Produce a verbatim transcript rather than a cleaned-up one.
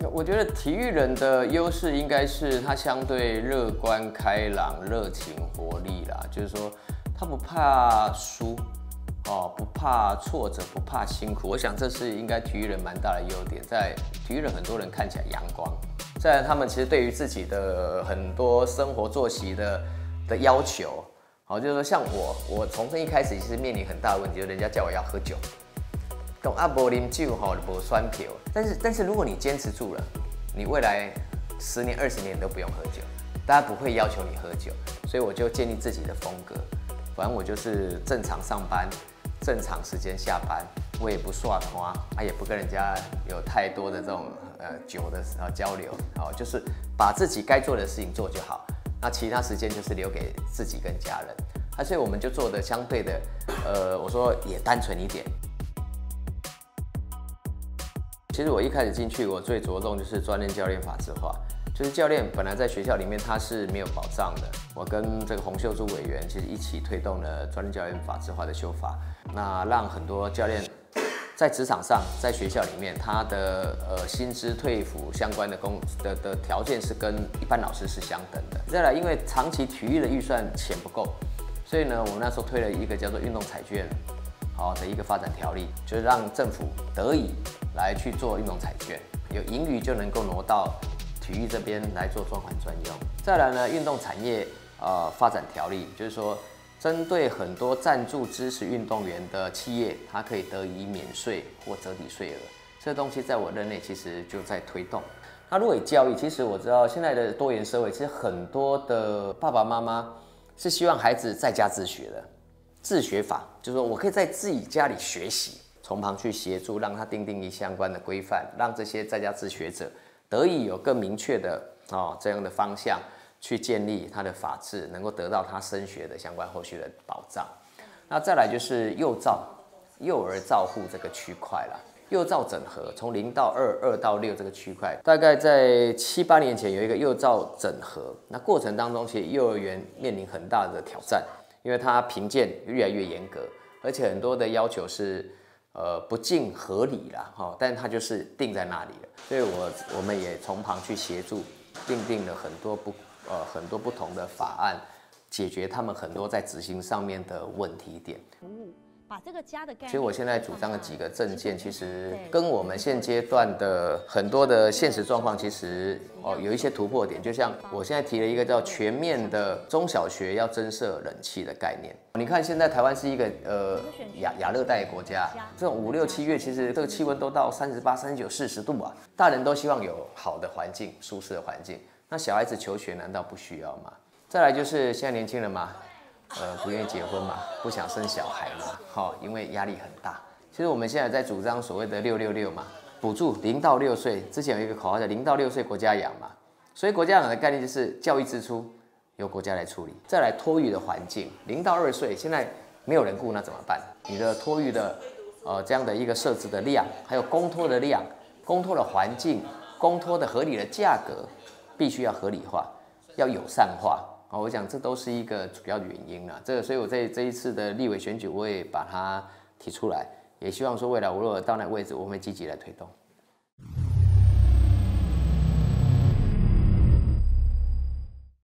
我觉得体育人的优势应该是他相对乐观开朗、热情活力啦，就是说他不怕输。哦，不怕挫折，不怕辛苦，我想这是应该体育人蛮大的优点。在体育人，很多人看起来阳光，再来他们其实对于自己的很多生活作息的的要求，好，就是说像我，我从这一开始其实面临很大的问题，就是人家叫我要喝酒，懂啊？无啉酒吼，无酸票。但是但是如果你坚持住了，你未来十年、二十年都不用喝酒，大家不会要求你喝酒，所以我就建立自己的风格。反正我就是正常上班。正常时间下班，我也不刷花，啊，也不跟人家有太多的这种呃酒的呃交流，好，就是把自己该做的事情做就好，那其他时间就是留给自己跟家人，啊，所以我们就做的相对的，呃，我说也单纯一点。其实我一开始进去，我最着重就是专任教练法制化。就是教练本来在学校里面他是没有保障的，我跟这个洪秀珠委员其实一起推动了专任教练法制化的修法，那让很多教练在职场上，在学校里面他的呃薪资退抚相关的工的的条件是跟一般老师是相等的。再来，因为长期体育的预算钱不够，所以呢，我们那时候推了一个叫做运动彩券，好的一个发展条例，就是让政府得以来去做运动彩券，有盈余就能够挪到体育这边来做专款专用。再来呢，运动产业呃发展条例，就是说针对很多赞助支持运动员的企业，它可以得以免税或折抵税额。这东西在我任内其实就在推动。那如果以教育，其实我知道现在的多元社会，其实很多的爸爸妈妈是希望孩子在家自学的，自学法，就是说我可以在自己家里学习，从旁去协助，让他订定一相关的规范，让这些在家自学者得以有更明确的哦这样的方向去建立他的法治，能够得到他升学的相关后续的保障。那再来就是幼照、幼儿照护这个区块啦。幼照整合从零到二、二到六这个区块，大概在七八年前有一个幼照整合。那过程当中，其实幼儿园面临很大的挑战，因为它评鉴越来越严格，而且很多的要求是呃不尽合理啦，哈，但它就是定在那里了。所以我我们也从旁去协助，订定了很多不呃很多不同的法案，解决他们很多在执行上面的问题点。 把这个家的概念， 其实我现在主张的几个政见，其实跟我们现阶段的很多的现实状况，其实哦有一些突破点。就像我现在提了一个叫全面的中小学要增设冷气的概念。你看现在台湾是一个呃亚亚热带国家，这种五六七月其实这个气温都到三十八、三十九、四十度啊，大人都希望有好的环境、舒适的环境。那小孩子求学难道不需要吗？再来就是现在年轻人嘛。呃，不愿意结婚嘛，不想生小孩嘛，好、哦，因为压力很大。其实我们现在在主张所谓的六六六嘛，补助零到六岁，之前有一个口号叫零到六岁国家养嘛，所以国家养的概念就是教育支出由国家来处理。再来托育的环境，零到二岁现在没有人顾，那怎么办？你的托育的呃这样的一个设置的量，还有公托的量、公托的环境、公托的合理的价格，必须要合理化，要友善化。哦，我想这都是一个主要的原因啦。这个，所以我在这一次的立委选举，我也把它提出来，也希望说未来我如果到那个位置，我会积极来推动。